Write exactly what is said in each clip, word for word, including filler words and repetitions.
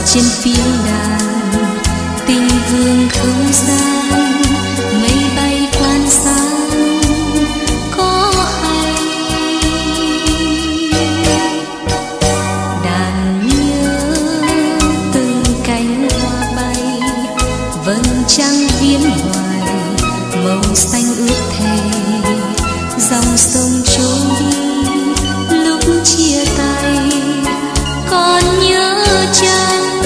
trên phiên đàn tình vương không gian mây bay quan sang có hay đàn nhớ từng cánh hoa bay vầng trăng viễn hoài màu xanh ướt thề dòng sông trôi đi lúc chia tay còn nhớ chăng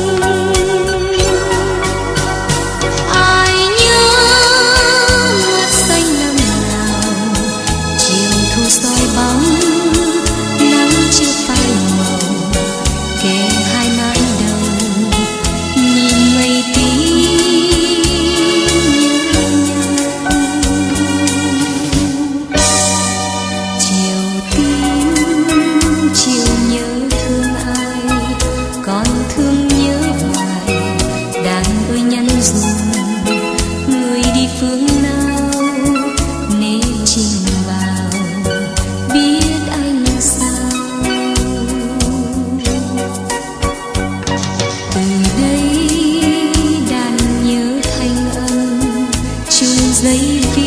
ai nhớ ngát xanh năm nào chiều thu soi bóng nắng chưa phai màu kề hai mái đầu nhìn mây tí nhớ nhau chiều tím chiều nhớ thương ai còn thương nhớ hoài đàn ơi nhắn dùng người đi phương nào nế trình vào biết anh sao từ đây đàn nhớ thanh âm chung giấy viết